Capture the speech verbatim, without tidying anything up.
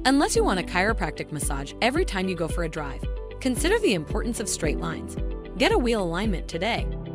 Unless you want a chiropractic massage every time you go for a drive, consider the importance of straight lines. Get a wheel alignment today.